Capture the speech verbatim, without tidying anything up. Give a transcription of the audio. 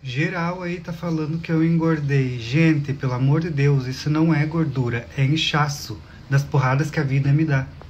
Geral aí tá falando que eu engordei. Gente, pelo amor de Deus, isso não é gordura, é inchaço das porradas que a vida me dá.